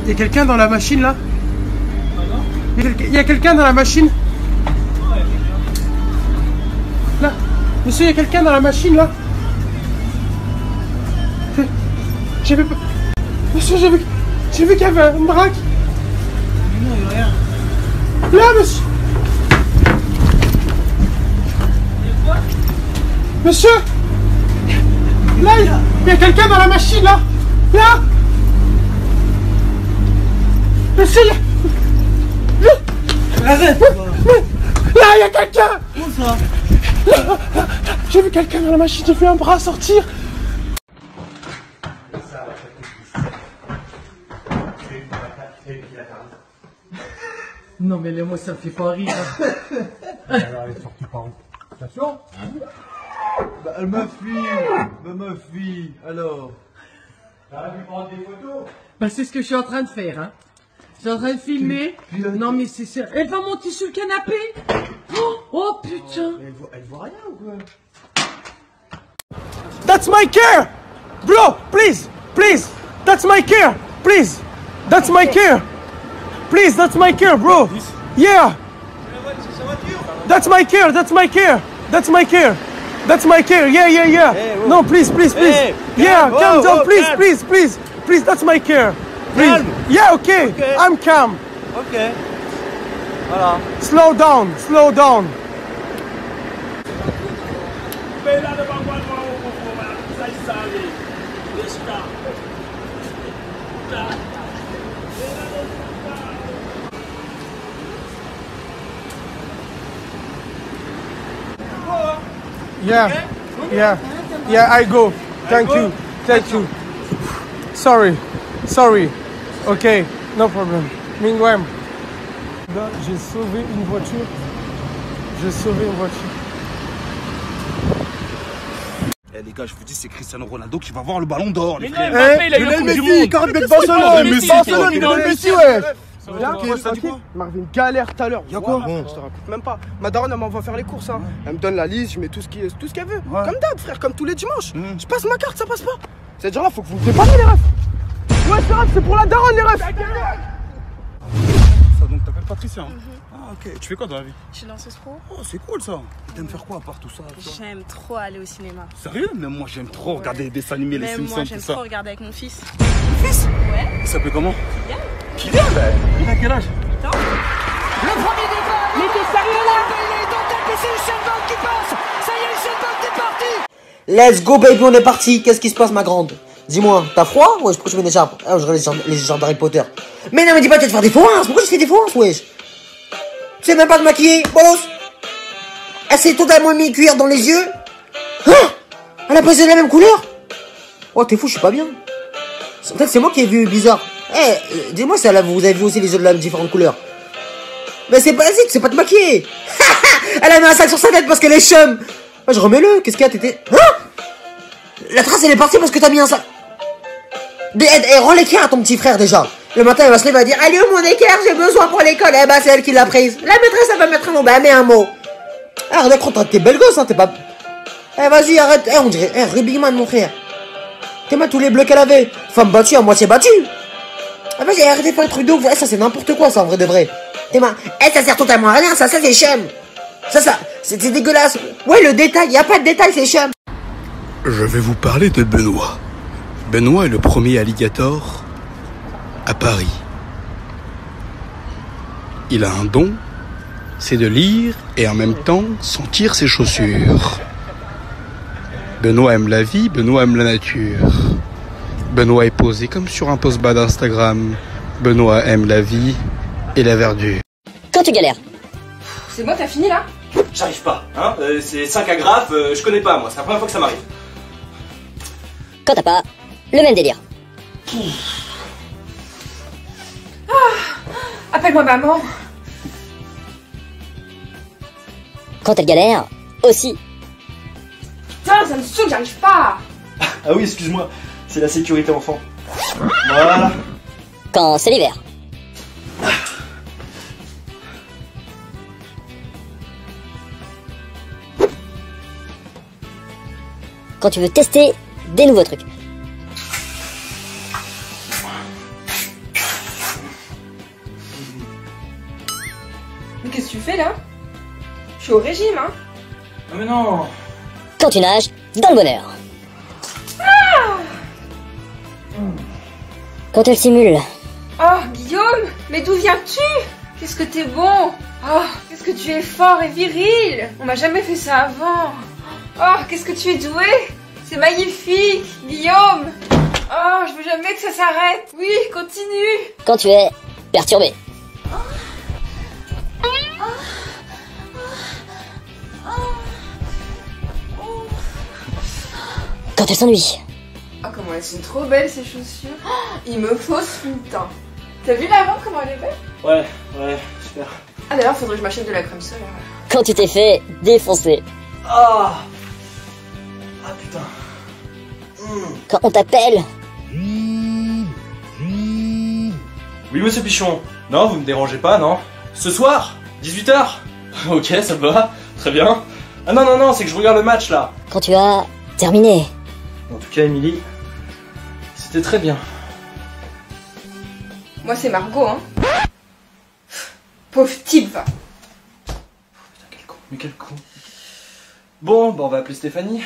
y a quelqu'un dans la machine là? Il y a quelqu'un dans la machine? Là, monsieur, il y a quelqu'un dans la machine là? J'ai vu... Monsieur, j'ai vu qu'il y avait un braque. Non, il n'y a rien. Là, monsieur. Monsieur. Là, il y a quelqu'un dans la machine là. Là. Monsieur, Arrête. là, il y a quelqu'un. Où ça? J'ai vu quelqu'un dans la machine, j'ai vu un bras sortir. Non mais moi ça me fait pas rire. Alors elle est sortie par où? Attention. Bah elle me fuit, alors. T'arrêtes de prendre des photos? Bah c'est ce que je suis en train de faire hein. Je suis en train de filmer. Non mais c'est ça. Elle va monter sur le canapé. Oh putain. Elle voit rien ou quoi? That's my car! Bro, please! That's my car! Please! That's my car! Please, that's my car, bro! Yeah! That's my car! Yeah! No, please! Yeah, calm down, please! That's my car! Please! Yeah, okay! I'm calm! Ok. Voilà. Slow down! Yeah, I go. Thank you. Sorry. Okay, no problem. Meanwhile, là, j'ai sauvé une voiture. Eh les gars, je vous dis, c'est Cristiano Ronaldo qui va voir le ballon d'or, les Mais frères. non, Mbappé, il a eu la Coupe du Monde. Karim Benzema, Barcelone, il est dans le Messi, ouais. Tranquille, Marvin, galère tout à l'heure. Y'a quoi? Je te raconte même pas. Ma daronne, elle m'envoie faire les courses. Hein. Elle me donne la liste, je mets tout ce qu'elle veut. Ouais. Comme d'hab, frère, comme tous les dimanches. Je passe ma carte, ça passe pas. C'est-à-dire là, faut que vous me dépanniez les refs. Ouais, c'est vrai, c'est pour la daronne les refs. Ça, donc t'appelles Patricia hein? Ah ok, tu fais quoi dans la vie? Je suis danseuse pro. Oh c'est cool ça. T'aimes faire quoi à part tout ça toi? J'aime trop aller au cinéma. Sérieux? Même moi j'aime trop regarder les dessins animés, les Même Simpsons, moi, tout j'aime ça. trop regarder avec mon fils. Fils? Ouais. Il s'appelle comment? Kylian. Kylian? Il a quel âge? Attends. Le premier départ. Mais t'es sérieux là? Il est dans ta PC, le shutdown qui passe. Ça y est, le shutdown est parti. Let's go baby, on est parti. Qu'est-ce qui se passe ma grande? Dis-moi, t'as froid? Wesh, pourquoi tu mets des écharpes? Ah, je regarde les gens d'Harry Potter. Mais non, mais dis pas, tu vas te faire des faux Pourquoi tu fais des faux wesh? Tu sais même pas te maquiller, boss? Elle s'est totalement mis cuir dans les yeux? Hein? Elle a passé de la même couleur? Oh, t'es fou, je suis pas bien. Peut-être c'est moi qui ai vu bizarre. Eh, dis-moi si vous avez vu aussi les yeux de la différentes couleurs. Mais c'est basique, c'est pas te maquiller. Elle a mis un sac sur sa tête parce qu'elle est chum. Ah, je remets-le, qu'est-ce qu'il y a, t'étais... Hein? La trace elle est partie parce que t'as mis un sac. Rends l'équerre à ton petit frère déjà. Le matin elle va se lever et va dire allez où mon équerre, j'ai besoin pour l'école. Eh bah c'est elle qui l'a prise. La maîtresse elle va mettre un mot, bah mets un mot. Ah regarde, t'es belle gosse hein, t'es pas... Eh vas-y arrête, on dirait, Ruby Man mon frère. T'es mal tous les bleus qu'elle avait. Femme battue à moitié battue. Ah vas-y arrêtez de faire le truc de ouf, ça c'est n'importe quoi ça en vrai de vrai. T'es mal, ça sert totalement à rien, ça c'est chum. Ça, c'est dégueulasse. Ouais le détail, y a pas de détail, c'est chum. Je vais vous parler de Benoît. Benoît est le premier alligator à Paris. Il a un don, c'est de lire et en même temps sentir ses chaussures. Benoît aime la vie, Benoît aime la nature. Benoît est posé comme sur un post bas d'Instagram. Benoît aime la vie et la verdure. Quand tu galères. C'est moi, t'as fini là? J'arrive pas, hein, c'est 5 agrafes, je connais pas moi, c'est la première fois que ça m'arrive. Quand t'as pas le même délire. Appelle-moi maman. Quand elle galère, aussi. Putain, ça me saoule, j'arrive pas. Ah oui, excuse-moi, c'est la sécurité enfant. Voilà. Quand c'est l'hiver. Quand tu veux tester des nouveaux trucs. Mais qu'est-ce que tu fais là? Je suis au régime, hein. Ah mais non. Quand tu nages, dans le bonheur. Quand elle simule. Oh, Guillaume, mais d'où viens-tu? Qu'est-ce que t'es bon. Oh, qu'est-ce que tu es fort et viril. On m'a jamais fait ça avant. Oh, qu'est-ce que tu es doué. C'est magnifique, Guillaume. Oh, je veux jamais que ça s'arrête. Oui, continue. Quand tu es perturbé. Quand elle s'ennuie. Oh, comment elles sont trop belles ces chaussures. Oh, il me faut ce putain. T'as vu la robe, comment elle est belle? Ouais, super. Ah d'ailleurs, faudrait que je m'achète de la crème solaire. Quand tu t'es fait défoncer. Ah putain. Quand on t'appelle. Oui monsieur Pichon. Non, vous me dérangez pas, non? Ce soir 18h. Ok, ça me va. Très bien. Ah non, c'est que je regarde le match là. Quand tu as terminé. En tout cas, Émilie, c'était très bien. Moi, c'est Margot, hein. Pauvre type, va. Putain, quel con, mais quel con. Bon, on va appeler Stéphanie.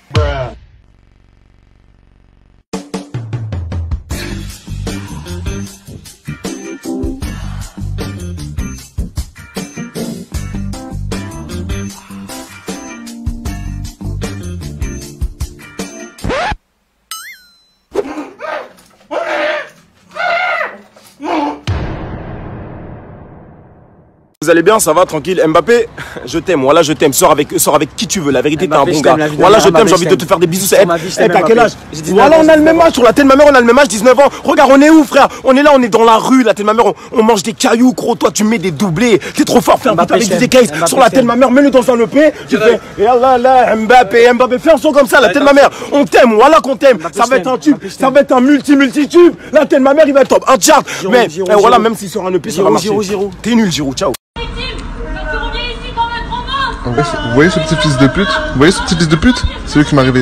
Vous allez bien, ça va, tranquille. Mbappé, je t'aime, voilà, je t'aime. Sors avec qui tu veux, la vérité, t'es un bon gars. Voilà, je t'aime, j'ai envie de te faire des bisous. T'as quel âge? Voilà, on a le même âge, sur la tête de ma mère, on a le même âge, 19 ans. Regarde, on est où, frère? On est là, on est dans la rue, la tête de ma mère, on mange des cailloux, gros. Toi, tu mets des doublés. T'es trop fort, fais un but avec des cases. Sur la tête de ma mère, mets-le dans un EP. Tu fais, et là, Mbappé, fais un son comme ça, la tête de ma mère. On t'aime, voilà qu'on t'aime. Ça va être un tube, ça va être un multi-tube. La tête de ma mère, il va être top, un chart. Mais voilà, même s'il sort un EP, ça va marcher. T'es nul, Giroud, ciao. Vous voyez ce petit fils de pute? Vous voyez ce petit fils de pute? C'est lui qui m'est arrivé.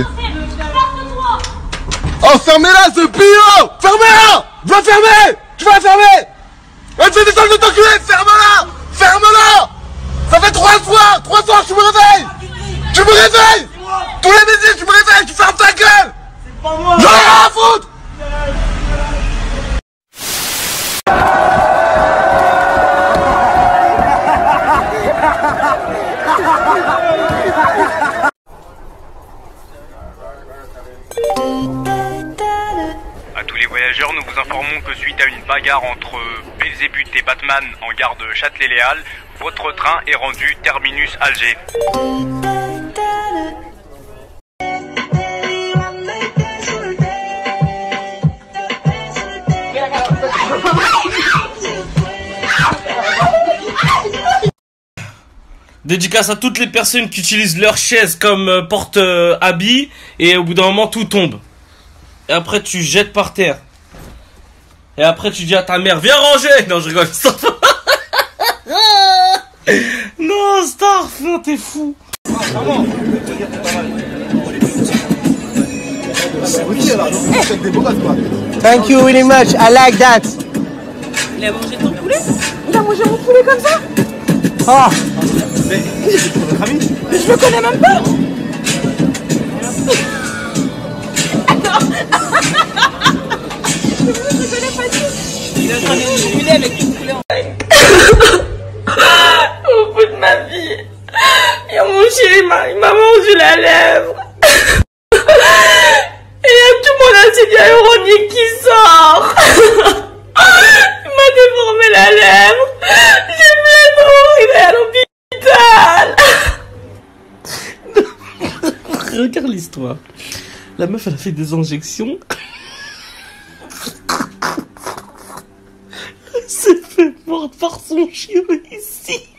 Oh, fermez-la, ce pio! Fermez-la! Va fermer! Tu vas la fermer! Elle fait des salles de t'enculer! Ferme-la! Ferme-la! Ça fait 3 soirs, tu me réveilles! Tu me réveilles! Tous les midis, tu me réveilles! Tu fermes ta gueule! J'en ai rien à foutre! À tous les voyageurs, nous vous informons que suite à une bagarre entre Belzébuth et Batman en gare de Châtelet-Léal, votre train est rendu terminus Alger. Dédicace à toutes les personnes qui utilisent leur chaise comme porte-habit et au bout d'un moment tout tombe. Et après tu jettes par terre. Et après tu dis à ta mère viens ranger. Non je rigole. Non Starf, non t'es fou. Thank you very much, I like that. Il a mangé ton poulet? Il a mangé mon poulet comme ça? Ah. Mais je le connais même pas. Je connais pas du tout. Il a mangé du poulet avec du poulet en Au bout de ma vie, il a mangé, il m'a mangé la lèvre. Et il y a tout mon acide hyaluronique qui sort. Il m'a déformé la lèvre. J'ai fait mourir, il est à l'hôpital. Regarde l'histoire. La meuf elle a fait des injections. Elle s'est fait mordre par son chien ici.